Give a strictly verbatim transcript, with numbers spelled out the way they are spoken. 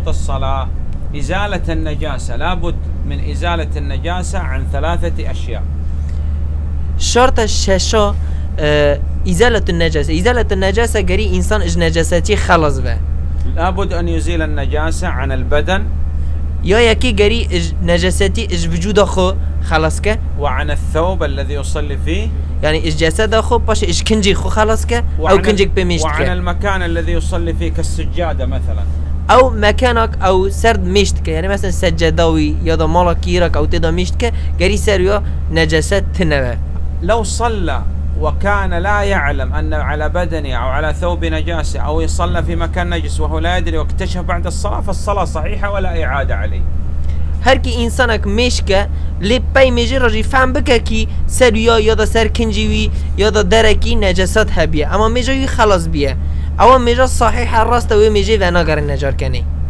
شروط الصلاة إزالة النجاسة، لابد من إزالة النجاسة عن ثلاثة أشياء. شرط الشاشة اه إزالة النجاسة. إزالة النجاسة قري إنسان إج نجاساتي خلص به، لابد أن يزيل النجاسة عن البدن، يا يكي قري إج نجاساتي إج وجود أخو خلص كه، وعن الثوب الذي يصلي فيه، يعني إج جسد أخو باش إج كنجي خو خلص كه أو كنجيك بمشت وعن كه، المكان الذي يصلي فيه كالسجادة مثلا، أو مكانك أو سرد مشت كه، يعني مثلا سجادوي يا دا مالا كيرك أو تدا مشت كه قري سريا نجاسات تنوى. لو صلى وكان لا يعلم أن على بدنه أو على ثوب نجاسة، أو يصلى في مكان نجس وهو لا يدري واكتشف بعد الصلاة، فالصلاة صحيحة ولا إعادة عليه. هر کی انسانك مشکه لی پی میجی راجی فهم بکه کی سر یا یا دا سر کنجیوی یا دا درکی نجاسات هبیه، اما میجی خلاص بیه، اما میجا صحیح راست و میجی و ناگر نجار کنی.